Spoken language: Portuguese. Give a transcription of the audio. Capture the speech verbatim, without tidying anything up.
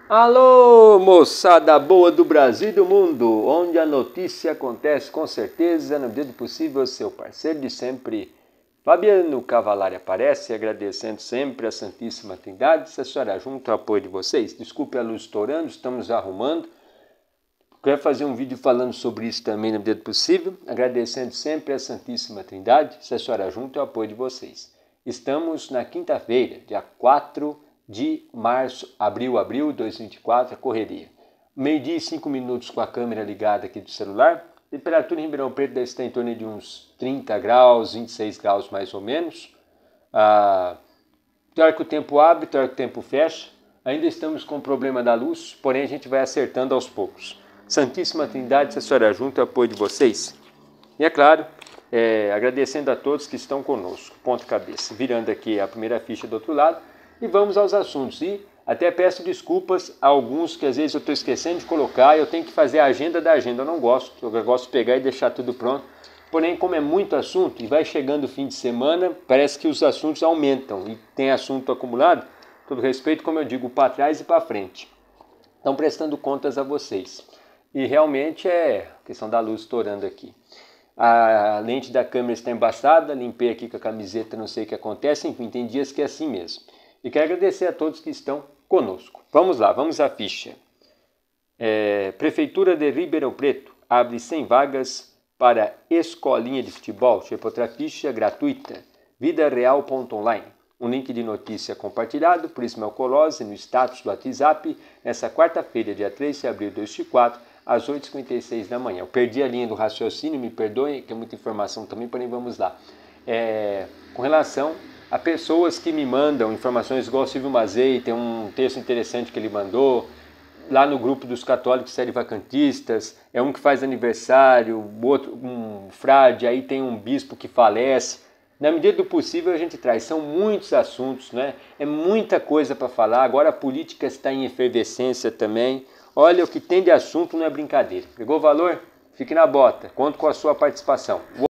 Alô, moçada boa do Brasil e do mundo, onde a notícia acontece com certeza, na medida do possível, seu parceiro de sempre, Fabiano Cavalari aparece, agradecendo sempre a Santíssima Trindade, se a senhora junto ao apoio de vocês. Desculpe a luz estourando, estamos arrumando. Quero fazer um vídeo falando sobre isso também na medida do possível, agradecendo sempre a Santíssima Trindade, se a senhora junto ao apoio de vocês. Estamos na quinta-feira, dia quatro de março, abril, abril de dois mil e vinte e quatro, a correria. Meio-dia e cinco minutos com a câmera ligada aqui do celular. Temperatura em Ribeirão Preto deve estar em torno de uns trinta graus, vinte e seis graus mais ou menos. Ah, tem hora que o tempo abre, tem hora que o tempo fecha. Ainda estamos com o problema da luz, porém a gente vai acertando aos poucos. Santíssima Trindade, se a senhora junto, o apoio de vocês. E é claro, é, agradecendo a todos que estão conosco. Ponto cabeça. Virando aqui a primeira ficha do outro lado. E vamos aos assuntos. E até peço desculpas a alguns que às vezes eu estou esquecendo de colocar. Eu tenho que fazer a agenda da agenda. Eu não gosto. Eu gosto de pegar e deixar tudo pronto. Porém, como é muito assunto e vai chegando o fim de semana, parece que os assuntos aumentam. E tem assunto acumulado. Todo respeito, como eu digo, para trás e para frente. Estão prestando contas a vocês. E realmente é questão da luz estourando aqui. A lente da câmera está embaçada. Limpei aqui com a camiseta, não sei o que acontece. Enfim, tem dias que é assim mesmo. E quero agradecer a todos que estão conosco. Vamos lá, vamos à ficha. É, Prefeitura de Ribeirão Preto abre cem vagas para escolinha de futebol. Tipo outra ficha gratuita. vida real ponto online. Um link de notícia compartilhado por Ismael Colose no status do WhatsApp nessa quarta-feira, dia três de abril de dois mil e vinte e quatro, às oito e cinquenta e seis da manhã. Eu perdi a linha do raciocínio, me perdoem, que é muita informação também, porém vamos lá. É, com relação a pessoas que me mandam informações, igual o Silvio Mazei, tem um texto interessante que ele mandou, lá no grupo dos católicos serivacantistas, é um que faz aniversário, outro, um frade, aí tem um bispo que falece. Na medida do possível a gente traz, são muitos assuntos, né? É muita coisa para falar, agora a política está em efervescência também. Olha, o que tem de assunto não é brincadeira. Pegou valor? Fique na bota, conto com a sua participação.